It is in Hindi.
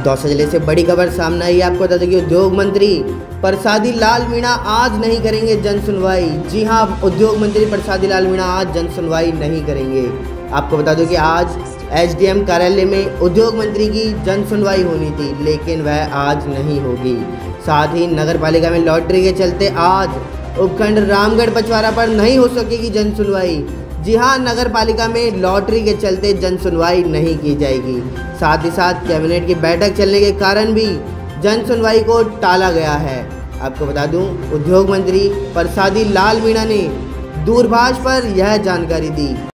दौसा जिले से बड़ी खबर सामने आई। आपको बता दें कि उद्योग मंत्री प्रसादी लाल मीणा आज नहीं करेंगे जन सुनवाई। जी हां, उद्योग मंत्री प्रसादी लाल मीणा आज जन सुनवाई नहीं करेंगे। आपको बता दूं कि आज एसडीएम कार्यालय में उद्योग मंत्री की जन सुनवाई होनी थी, लेकिन वह आज नहीं होगी। साथ ही नगर पालिका में लॉटरी के चलते आज उपखंड रामगढ़ पचवारा पर नहीं हो सकेगी जन सुनवाई। जी हां, नगर पालिका में लॉटरी के चलते जन सुनवाई नहीं की जाएगी। साथ ही साथ कैबिनेट की बैठक चलने के कारण भी जन सुनवाई को टाला गया है। आपको बता दूं, उद्योग मंत्री प्रसादी लाल मीणा ने दूरभाष पर यह जानकारी दी।